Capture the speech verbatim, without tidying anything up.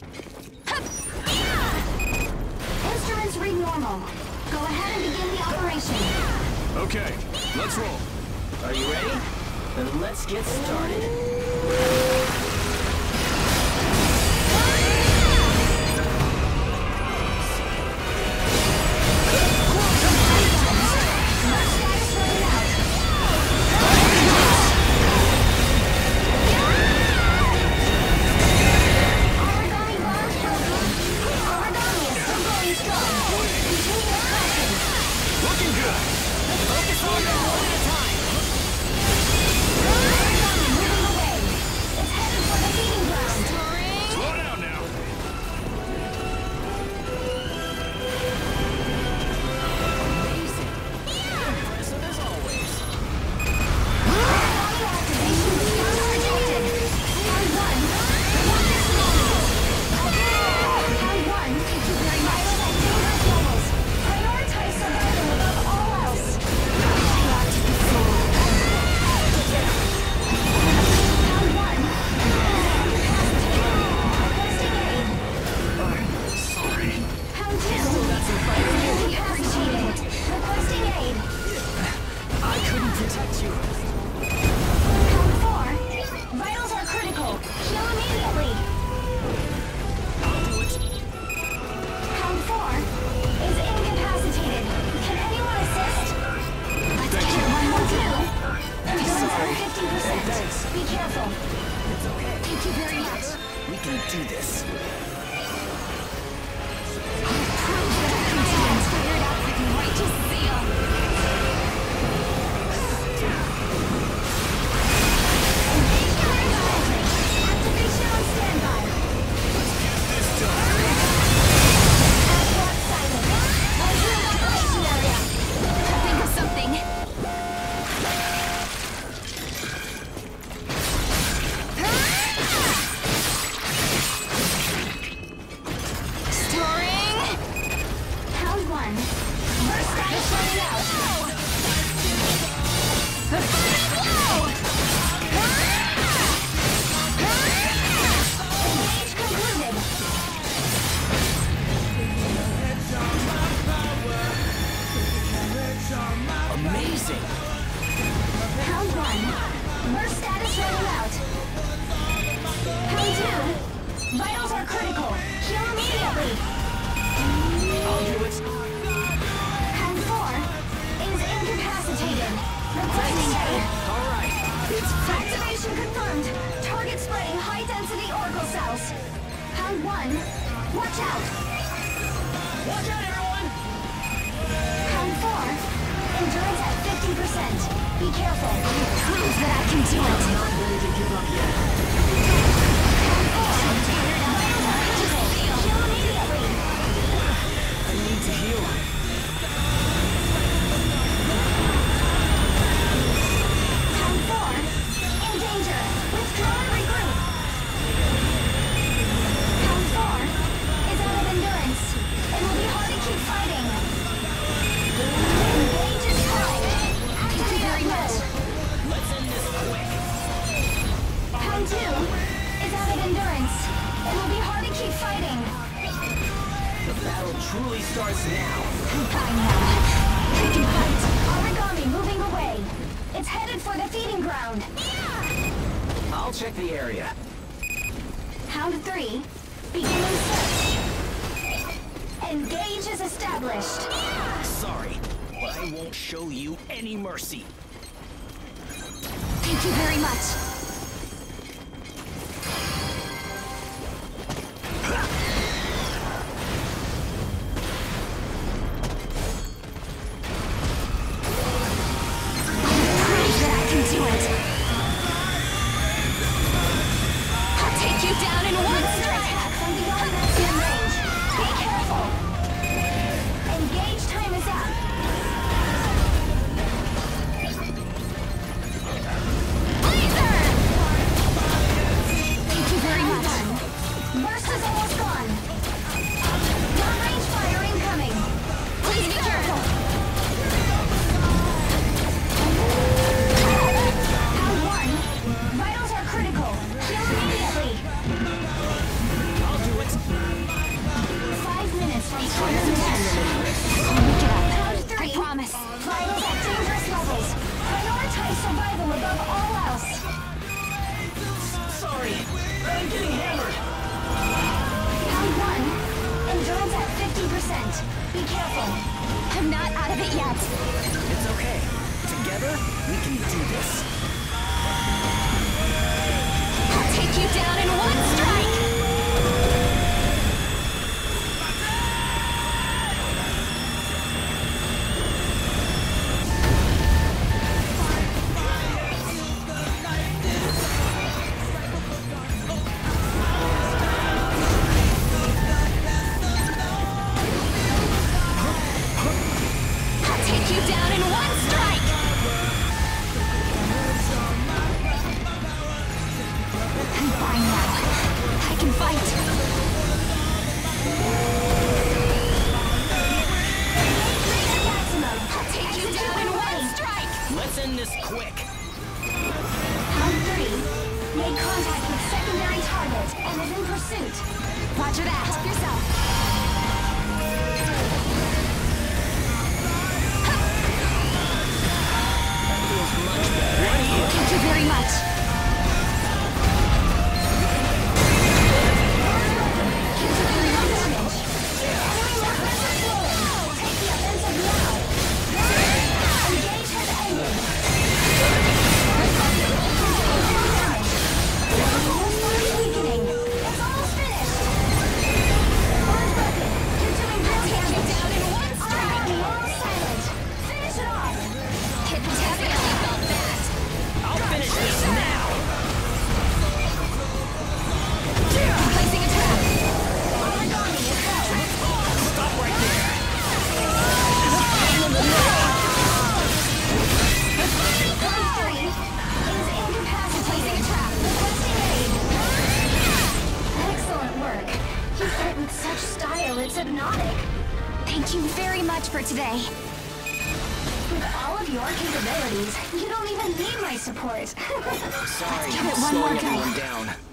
Instruments read normal. Go ahead and begin the operation. Okay, let's roll. Are you ready? Then let's get started. Laser! I'm getting hammered. Round one. Endurance at fifty percent. Be careful. I'm not out of it yet. It's okay. Together, we can do this. I'll take you down in one strike! I'll take you down in one strike! I'm fine now. I can fight. Maximum. I'll take you down in one strike. Let's end this quick. Round three. Make contact with secondary target and is in pursuit. Roger that. Help yourself. Feels much better. Thank you very much. I'll finish this now. Placing a trap. Stop right there. Round three is incapacitating a trap. Requesting aid. Excellent work. You fight with such style, it's hypnotic. Thank you very much for today. With all of your capabilities, you don't even need my support. Sorry, Let's give it one slowing more go. everyone down.